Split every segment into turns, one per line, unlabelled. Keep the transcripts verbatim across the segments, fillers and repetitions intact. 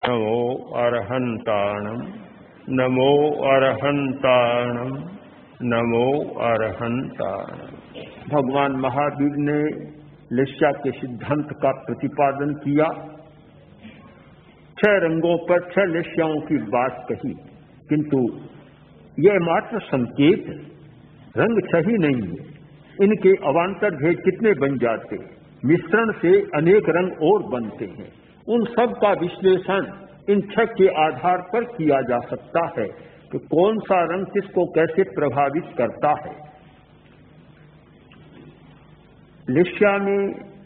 नमो अरहंताणम नमो अरहंताणम नमो अरहंताणम। भगवान महावीर ने लेश्या के सिद्धांत का प्रतिपादन किया। छह रंगों पर छह लेश्याओं की बात कही, किंतु यह मात्र संकेत है, रंग छह ही नहीं है। इनके अवान्तर भेद कितने बन जाते, मिश्रण से अनेक रंग और बनते हैं। उन सब का विश्लेषण इन छह के आधार पर किया जा सकता है कि कौन सा रंग किसको कैसे प्रभावित करता है। लेश्या में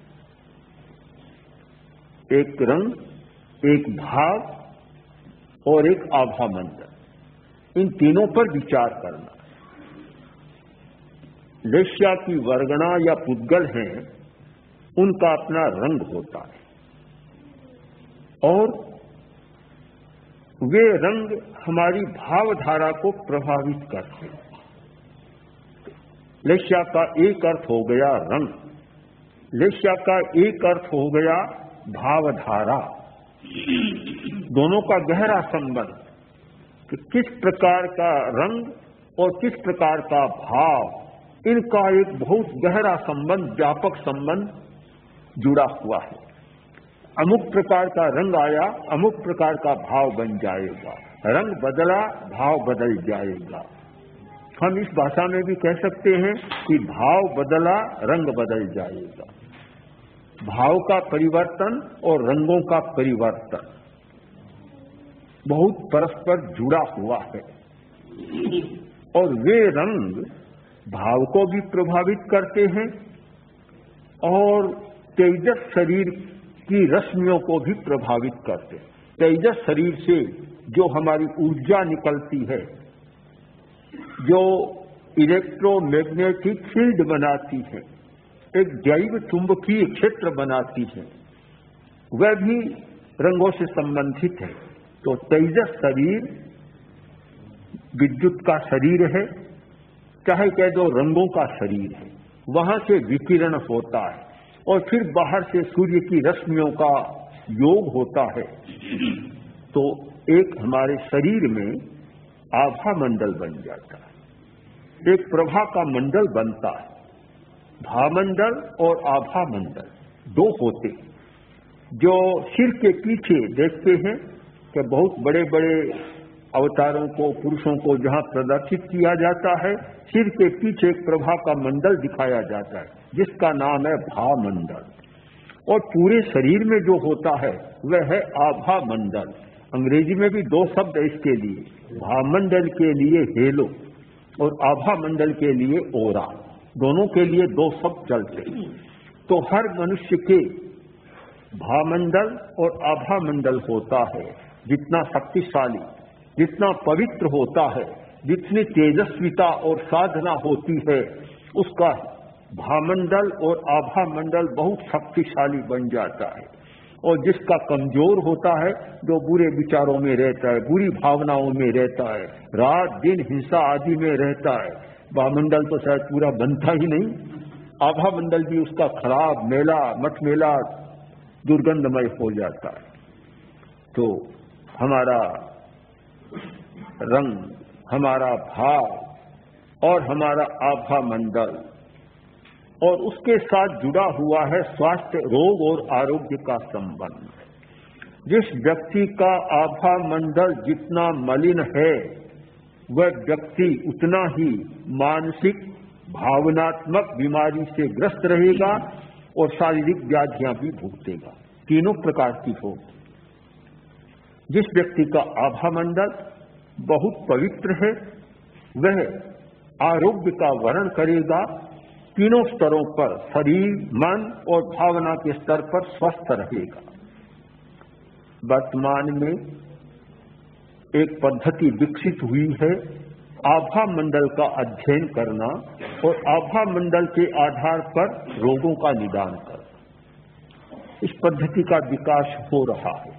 एक रंग, एक भाव और एक आभा मंडल, इन तीनों पर विचार करना। लेश्या की वर्गणा या पुद्गल हैं, उनका अपना रंग होता है और वे रंग हमारी भावधारा को प्रभावित करते हैं। लेश्या का एक अर्थ हो गया रंग, लेश्या का एक अर्थ हो गया भावधारा। दोनों का गहरा संबंध कि किस प्रकार का रंग और किस प्रकार का भाव, इनका एक बहुत गहरा संबंध, व्यापक संबंध जुड़ा हुआ है। अमुक प्रकार का रंग आया, अमुक प्रकार का भाव बन जाएगा। रंग बदला, भाव बदल जाएगा। हम इस भाषा में भी कह सकते हैं कि भाव बदला, रंग बदल जाएगा। भाव का परिवर्तन और रंगों का परिवर्तन बहुत परस्पर जुड़ा हुआ है और वे रंग भाव को भी प्रभावित करते हैं और तेजस शरीर की रश्मियों को भी प्रभावित करते हैं। तेजस शरीर से जो हमारी ऊर्जा निकलती है, जो इलेक्ट्रोमैग्नेटिक फील्ड बनाती है, एक जैव चुंबकीय क्षेत्र बनाती है, वह भी रंगों से संबंधित है। तो तेजस शरीर विद्युत का शरीर है, चाहे कह दो रंगों का शरीर है। वहां से विकिरण होता है और फिर बाहर से सूर्य की रश्मियों का योग होता है। तो एक हमारे शरीर में आभा मंडल बन जाता है, एक प्रभा का मंडल बनता है। भामंडल और आभा मंडल दो होते हैं। जो सिर के पीछे देखते हैं कि बहुत बड़े बड़े अवतारों को, पुरुषों को जहां प्रदर्शित किया जाता है, सिर के पीछे एक प्रभा का मंडल दिखाया जाता है जिसका नाम है भामंडल। और पूरे शरीर में जो होता है वह है आभा मंडल। अंग्रेजी में भी दो शब्द है इसके लिए, भामंडल के लिए हेलो और आभा मंडल के लिए ओरा। दोनों के लिए दो शब्द चलते हैं। तो हर मनुष्य के भामंडल और आभा मंडल होता है। जितना शक्तिशाली, जितना पवित्र होता है, जितनी तेजस्विता और साधना होती है, उसका भामंडल और आभा मंडल बहुत शक्तिशाली बन जाता है। और जिसका कमजोर होता है, जो बुरे विचारों में रहता है, बुरी भावनाओं में रहता है, रात दिन हिंसा आदि में रहता है, भामंडल तो शायद पूरा बनता ही नहीं, आभा मंडल भी उसका खराब, मेला, मटमेला, दुर्गंधमय हो जाता है। तो हमारा रंग, हमारा भाव और हमारा आभा मंडल और उसके साथ जुड़ा हुआ है स्वास्थ्य, रोग और आरोग्य का संबंध। जिस व्यक्ति का आभा मंडल जितना मलिन है, वह व्यक्ति उतना ही मानसिक, भावनात्मक बीमारी से ग्रस्त रहेगा और शारीरिक व्याधियां भी भुगतेगा। तीनों प्रकार की होगी। जिस व्यक्ति का आभा मंडल बहुत पवित्र है, वह आरोग्य का वर्ण करेगा। तीनों स्तरों पर, शरीर, मन और भावना के स्तर पर स्वस्थ रहेगा। वर्तमान में एक पद्धति विकसित हुई है आभा मंडल का अध्ययन करना और आभा मंडल के आधार पर रोगों का निदान करना। इस पद्धति का विकास हो रहा है।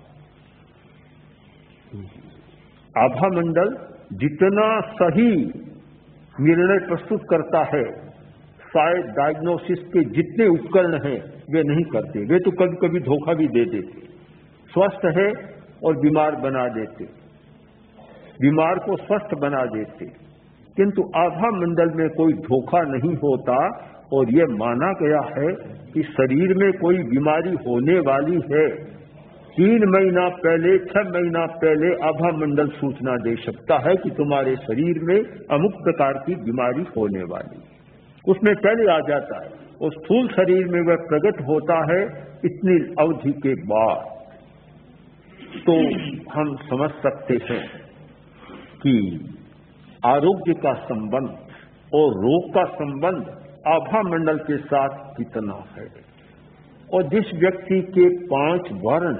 आभा मंडल जितना सही निर्णय प्रस्तुत करता है, शायद डायग्नोसिस के जितने उपकरण हैं वे नहीं करते। वे तो कभी कभी धोखा भी दे देते। स्वस्थ है और बीमार बना देते, बीमार को स्वस्थ बना देते। किंतु आभा मंडल में कोई धोखा नहीं होता और ये माना गया है कि शरीर में कोई बीमारी होने वाली है, तीन महीना पहले, छह महीना पहले आभा मंडल सूचना दे सकता है कि तुम्हारे शरीर में अमुक प्रकार की बीमारी होने वाली, उसमें पहले आ जाता है। और स्थूल शरीर में वह प्रकट होता है इतनी अवधि के बाद। तो हम समझ सकते हैं कि आरोग्य का संबंध और रोग का संबंध आभा मंडल के साथ कितना है। और जिस व्यक्ति के पांच वर्ण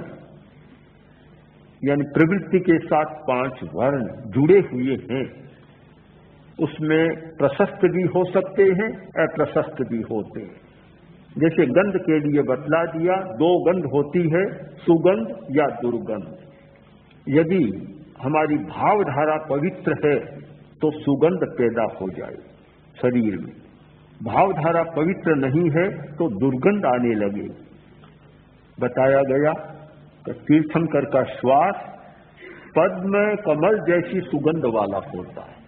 यानी प्रवृत्ति के साथ पांच वर्ण जुड़े हुए हैं, उसमें प्रशस्त भी हो सकते हैं, अप्रशस्त भी होते हैं। जैसे गंध के लिए बतला दिया, दो गंध होती है, सुगंध या दुर्गंध। यदि हमारी भावधारा पवित्र है तो सुगंध पैदा हो जाए शरीर में, भावधारा पवित्र नहीं है तो दुर्गंध आने लगे। बताया गया कि तीर्थंकर का श्वास पद्म कमल जैसी सुगंध वाला होता है।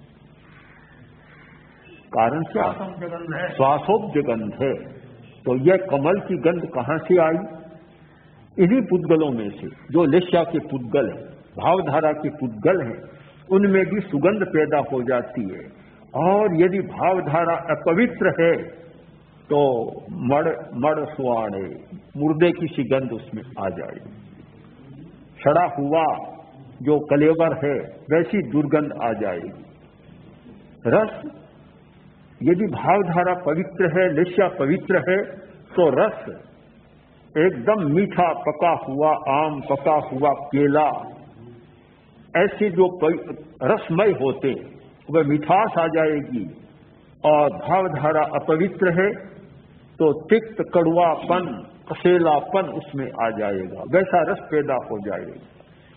कारण क्या? श्वासोब्ज गंध है। तो यह कमल की गंध कहां से आई? इन्हीं पुद्गलों में से, जो लेश्या के पुद्गल हैं, भावधारा के पुद्गल हैं, उनमें भी सुगंध पैदा हो जाती है। और यदि भावधारा अपवित्र है तो मड़ मड़ सुआड़े, मुर्दे की सी गंध उसमें आ जाए। सड़ा हुआ जो कलेवर है वैसी दुर्गंध आ जाएगी। रस, यदि भावधारा पवित्र है, लेश्या पवित्र है, तो रस एकदम मीठा पका हुआ आम, पका हुआ केला, ऐसे जो रसमय होते वह मिठास आ जाएगी। और भावधारा अपवित्र है तो तिक्त, कड़वापन, कसेलापन उसमें आ जाएगा, वैसा रस पैदा हो जाएगा।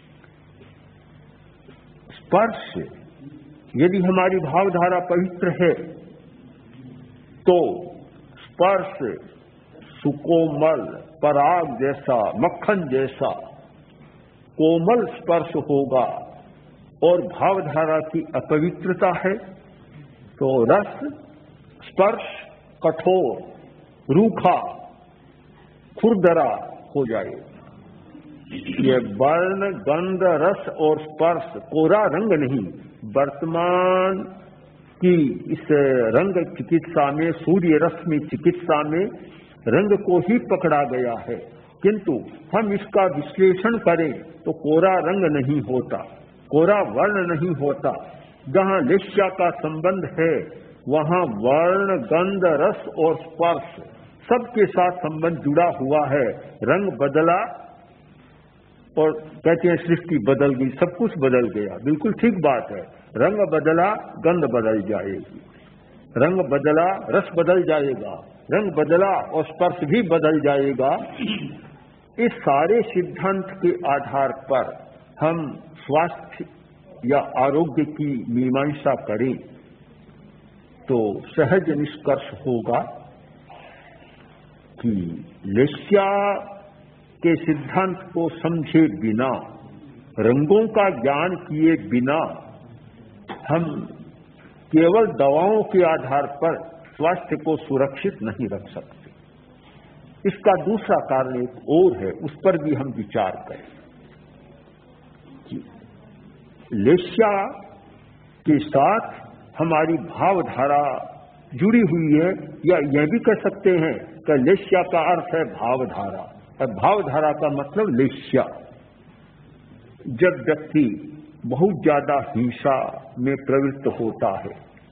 स्पर्श, यदि हमारी भावधारा पवित्र है तो स्पर्श सुकोमल, पराग जैसा, मक्खन जैसा कोमल स्पर्श होगा। और भावधारा की अपवित्रता है तो रस, स्पर्श कठोर, रूखा, खुरदरा हो जाएगा। ये वर्ण, गंध, रस और स्पर्श कोरा रंग नहीं, वर्तमान की इस रंग चिकित्सा में, सूर्य रश्मि चिकित्सा में रंग को ही पकड़ा गया है। किंतु हम इसका विश्लेषण करें तो कोरा रंग नहीं होता, कोरा वर्ण नहीं होता। जहां लेश्या का संबंध है वहां वर्ण, गंध, रस और स्पर्श सबके साथ संबंध जुड़ा हुआ है। रंग बदला और कहते हैं सृष्टि बदल गई, सब कुछ बदल गया, बिल्कुल ठीक बात है। रंग बदला, गंध बदल जाएगी, रंग बदला, रस बदल जाएगा, रंग बदला और स्पर्श भी बदल जाएगा। इस सारे सिद्धांत के आधार पर हम स्वास्थ्य या आरोग्य की मीमांसा करें तो सहज निष्कर्ष होगा कि लेश्या के सिद्धांत को समझे बिना, रंगों का ज्ञान किए बिना हम केवल दवाओं के आधार पर स्वास्थ्य को सुरक्षित नहीं रख सकते। इसका दूसरा कारण एक और है, उस पर भी हम विचार करें कि लेश्या के साथ हमारी भावधारा जुड़ी हुई है, या यह भी कह सकते हैं कि लेश्या का अर्थ है भावधारा, और भावधारा का मतलब लेश्या। जब व्यक्ति बहुत ज्यादा हिंसा में प्रवृत्त होता है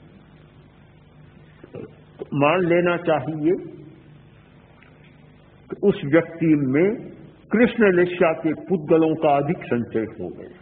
तो मान लेना चाहिए कि उस व्यक्ति में कृष्ण लेश्या के पुद्गलों का अधिक संचय हो गया,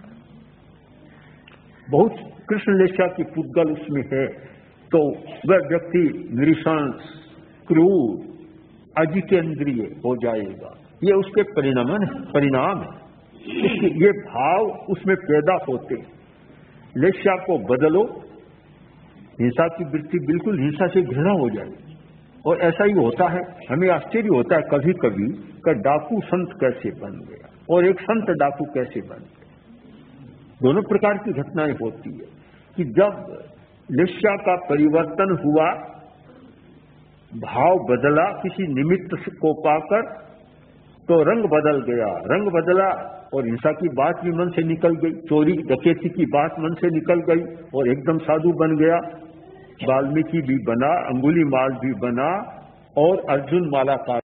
बहुत कृष्ण लेश्या की पुद्गल उसमें है, तो वह व्यक्ति नृशंस, क्रूर, अजितेंद्रिय हो जाएगा। ये उसके परिणाम परिणाम है, इसके ये भाव उसमें पैदा होते। लेश्या को बदलो, हिंसा की वृत्ति बिल्कुल हिंसा से घृणा हो जाएगी। और ऐसा ही होता है, हमें आश्चर्य होता है कभी कभी कि डाकू संत कैसे बन गया और एक संत डाकू कैसे बन गया। दोनों प्रकार की घटनाएं होती है कि जब लेश्या का परिवर्तन हुआ, भाव बदला किसी निमित्त को पाकर, तो रंग बदल गया। रंग बदला और हिंसा की बात भी मन से निकल गई, चोरी डकैती की बात मन से निकल गई और एकदम साधु बन गया। वाल्मीकि भी बना, अंगुलीमाल भी बना और अर्जुन माला का